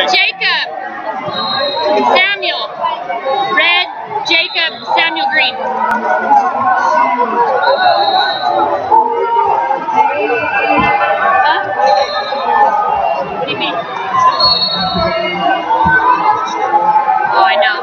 Jacob Samuel. Red, Jacob Samuel Green. Huh? What do you mean? Oh, I know.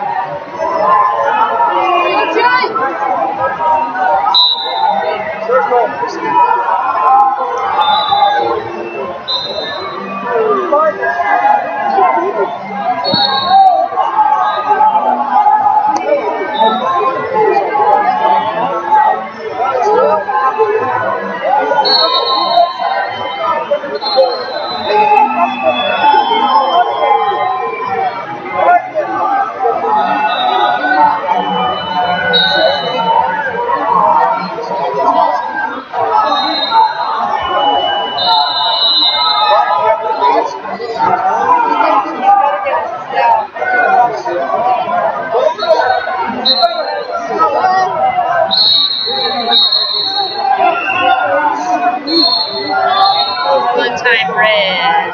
Good time, Red.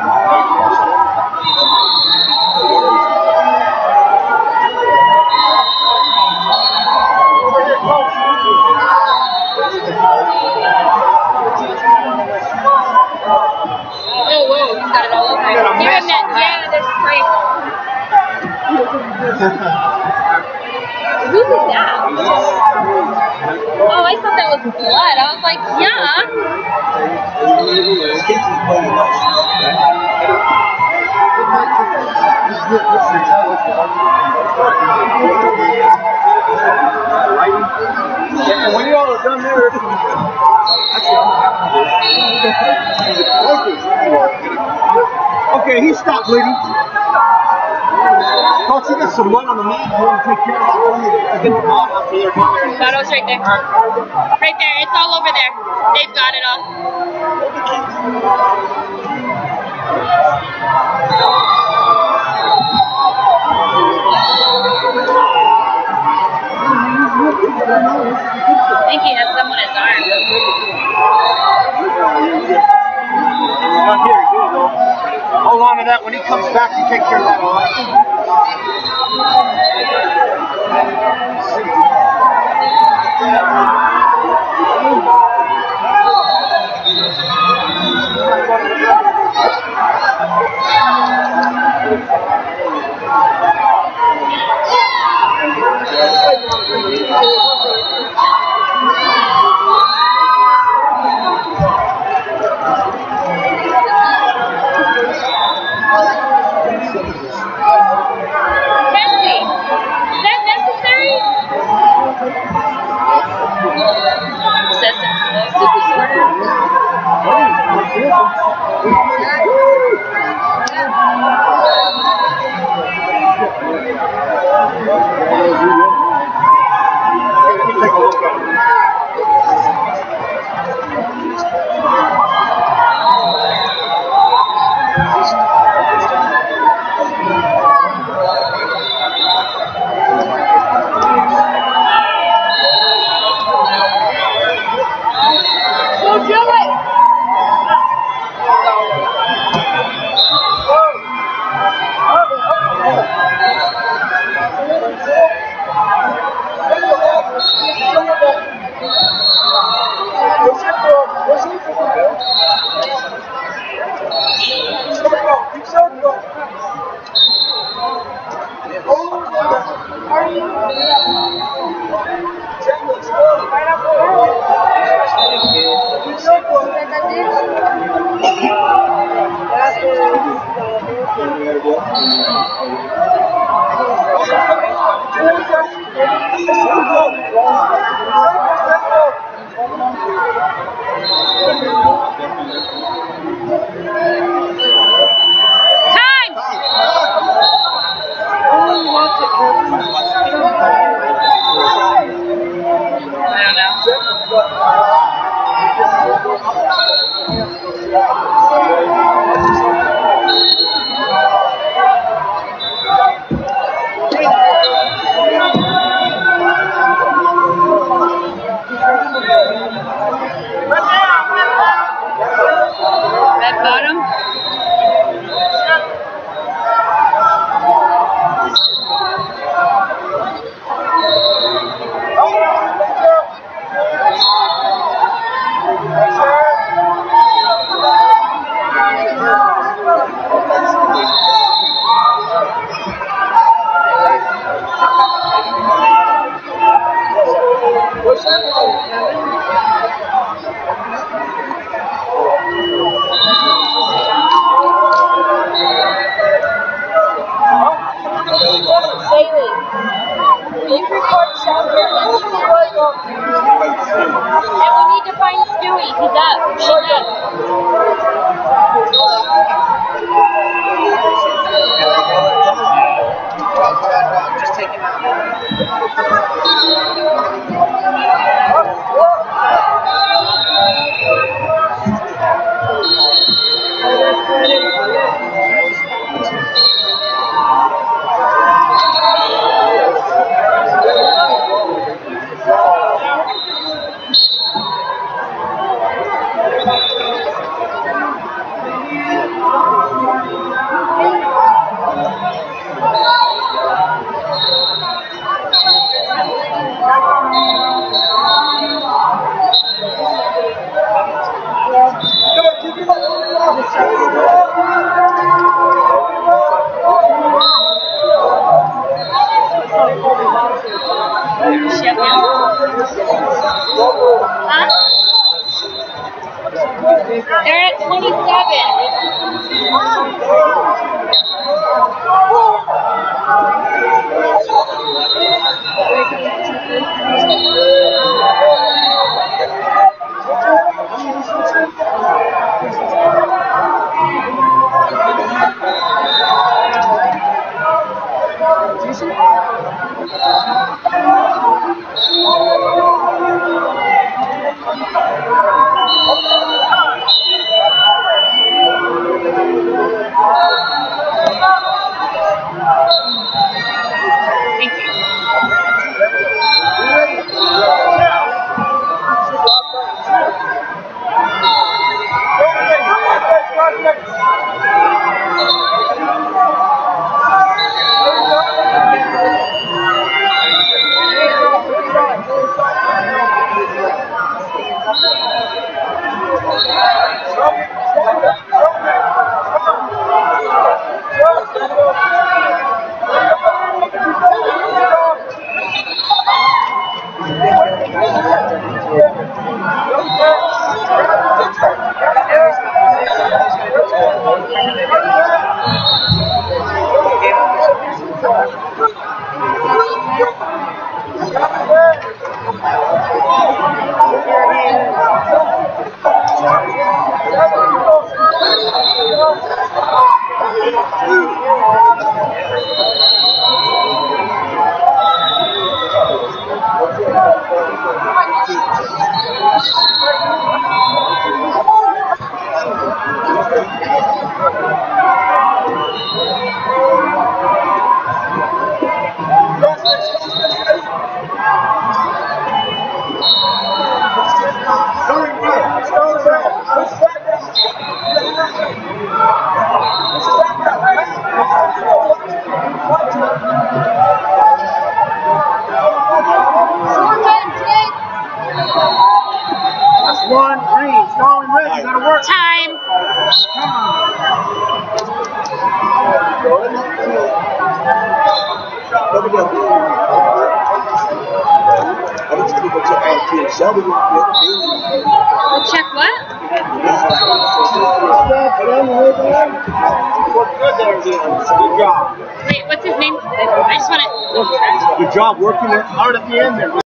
Oh, whoa, he's got it all over. Give him that. Yeah, there's great. Who did that? Oh, I thought that was blood. I was like, yeah. And when you all are done there, okay, he stopped bleeding. Thought you got some blood on the knee. You want to take care of that one? Get the bottle up there. Bottle's right there. Right there. It's all over there. They've got it all. I think he has someone in his arm. Not here, he goes though. Hold on to that. When he comes back, you take care of that, all right? Red bottom. we need to find Stewie. He's up. He's up. Just take him out. Huh? They're at 27. One, green, stalling red, you gotta work. Time. Check what? Good job. Wait, what's his name? I just want to. Good job working it hard at the end there.